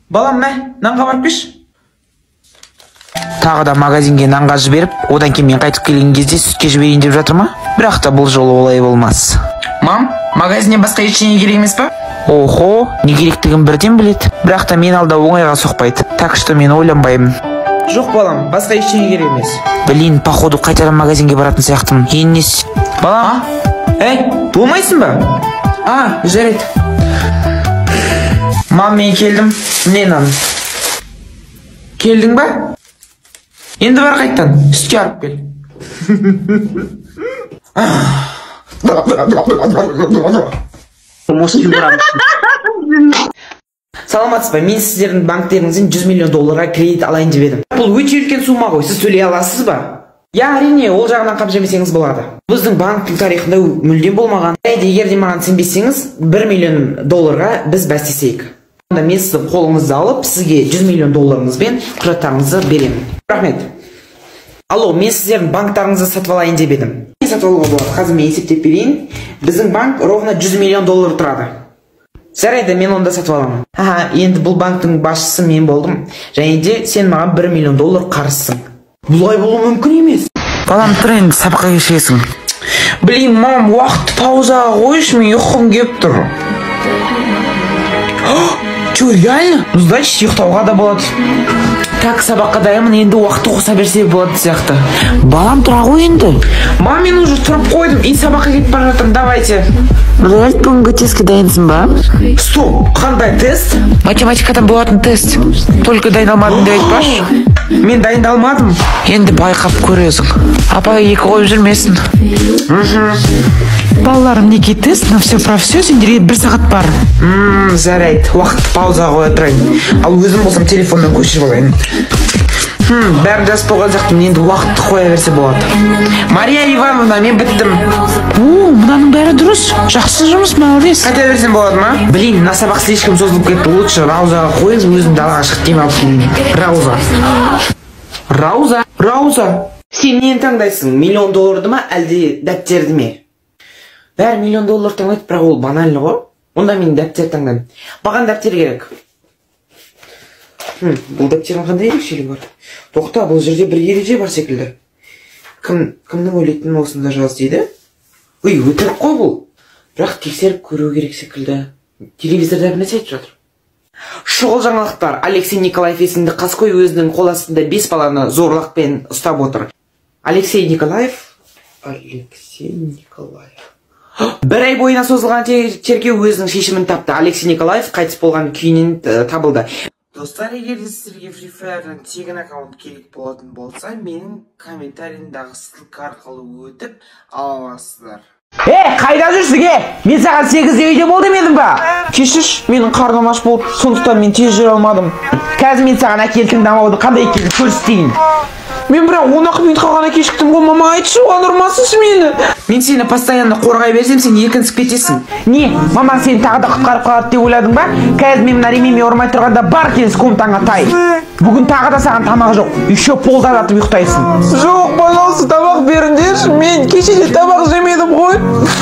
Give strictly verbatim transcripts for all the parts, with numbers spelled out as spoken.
Балам, мә, нанға барып кеш. Тағы да магазинге нанға жіберіп, одан кейін мен қайтып келген кезде сүтке жіберейін деп жатыр ма? Бірақ та бұл жолы олай болмас. Мам, магазиннен басқа ештеңе керек емес па? Охо, не керектігін бірден біледі. Бірақ та мен алда оңайға соқпайды. Так что мен ойланбаймын. Жоқ балам, басқа ештеңе керек емес. Блин, походу қайтадан магазинге баратын сияқтымын. Енес. Балам, ей, болмайсың ба? А, жарайды. Мам, мен келдім. Міне нан. Келдің ба? Енді бар қайттан, сүтке арып кел. Саламатсыз ба, мен сіздердің банктеріңізден жүз миллион долларға кредит алайын деп едім. Бұл өте үлкен сума ғой, сіз төлей аласыз ба? Я, әрине, ол жағынан қапжемесеңіз болады. Біздің банктың тарихында мүлдем болмаған. Егер де маған сенбесеңіз, бір миллион долларға біз бәстесейік. Онда мен сіздің қолыңызды алып, сізге жүз миллион долларыңызбен құжаттарыңызды беремін. Рахмет. Алло, мен сіздердің банктарыңызды сатып алайын деп едім. Мен сатып алуға болады. Қазір мен есептеп берейін. Біздің банк ровно жүз миллион доллар тұрады. Жарайды, мен онда сатып аламын. Аха, енді бұл банктың басшысы мен болдым. Және де сен маған бір миллион доллар қарызсың. Бұлай болу мүмкін емес. Балам, тұр енді, сабаққа кешесің. Блин, мам, уақытты паузаға қойшы, мен ұйқым келіп тұр. Чё, реально? Ну, значит, ұйықтауға да болады. Так, сабаққа дайынмын, енді уақытты қоса берсе болады сияқты. Балам, тұра ғой енді. Мам, мен уже тұрып қойдым, и сабаққа кетіп бара жатырмын, давайте. Реаль, бүгінгі тестке дайынсың ба? Стоп, қандай тест? Математикадан болатын тест. Только дайындалмадым деп айтпашы. Мен дайындалмадым. Енді байқап көресің. Апа екі қойып жүрмесін. Балаларым, неге тест, но все про все, сендерге бір сағат бар. Ммм, жарайды, уақытты паузаға қоя тұрайын. Ал өзім болсам телефоннан көшіріп алайын. Хм, бәрін жазып болған сияқтымын, енді уақытты қоя берсе болады. Мария Ивановна, мен біттім. О, мынаның бәрі дұрыс. Жақсы жұмыс, молодец. Қайта берсем болады ма? Блин, мына сабақ слишком созылып кетті. Лучше Раузаға қойып, өзім далаға шығып демалып келейін. Рауза. Рауза, Рауза. Сен нені таңдайсың? Миллион долларды ма, әлде дәптерді ме? Бәрі миллион доллар таңдайды, бірақ ол банально ғой. Онда мен дәптер таңдаймын. Баған дәптер керек. Бұл дәптердің қандай ерекшелігі бар? Тоқта, бұл жерде бір ереже бар секілді. Кім, кімнің ойлайтынын осында жаз дейді? Ой, өтірік қой бұл. Бірақ тексеріп көру керек секілді. Телевизорда бір нәрсе айтып жатыр. Шұғыл жаңалықтар. Алексей Николаев есімді қаскөй өзінің қол астында бес баланы зорлықпен ұстап отыр. Алексей Николаев? Алексей Николаев. Бір ай бойына созылған тергеу өзінің шешімін тапты. Алексей Николаев қайтыс болған күйінен табылды. Достар, егер де сіздерге Free Fire'дан тегін аккаунт керек болатын болса, менің комментарийімдағы ссылка арқылы өтіп ала аласыздар. Е, қайда жүрсің, е? Мен саған сегізде үйде бол демедім ба? Кешірші, менің қарным аш болып, сондықтан мен тез жүре алмадым. Қазір мен саған әкелдің дамауды қандай екенін көрсетейін. Мен бірақ он ақ минут қалғана кешіктім ғой, мама, айтшы, оған ұрмасыншы мені. Мен сені постоянно қорғай берсем, сен еркінсіп кетесің. Не, мама сені тағы да құтқарып қалады деп ойладың ба? Қазір мен мына ремейме ұрмай тұрғанда бар келіс комнатаңа тай. Бүгін тағы да саған тамақ жоқ, еще полда жатып ұйықтайсың. Жоқ, пожалуйста, тамақ беріңдерші, мен кешеде тамақ жемедім ғой.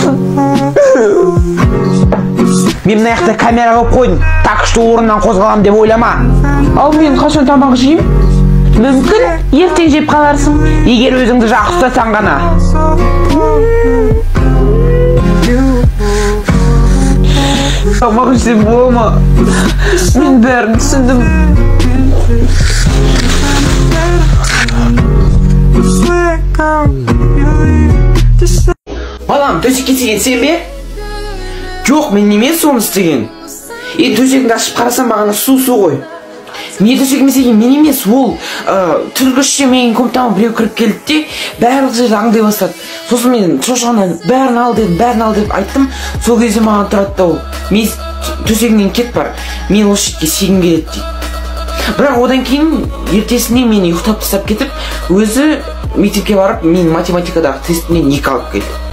Мен мына жақта камера қойып қойдым, так что орнынан қозғалам деп ойлама. Ал мен қашан тамақ жеймін? Мүмкін, ертең жеп қаларсың, егер өзіңді жақсы ұстасаң ғана. Тамақ жесем бола ма? Мен бәрін түсіндім. Балам, төсекке істеген сен бе? Жоқ, мен немен соны істеген? Е, төсегіңді ашып қарасам бағана су-су ғой. Не төсегіме істеген мен емес, ол түргішше менің комнатама біреу кіріп келді де, барлық жерді аңдай бастады. Сосын мен шошығаннан бәрін ал дедім, бәрін ал деп айттым. Сол кезде маған тұрады да ол, мен төсегіңнен кет бар, мен осы жерге сегім келеді дейді. Бірақ одан кейін ертесіне мені ұйықтап тастап кетіп, өзі мектепке барып, мен математикадағы тестімнен екі алып келді.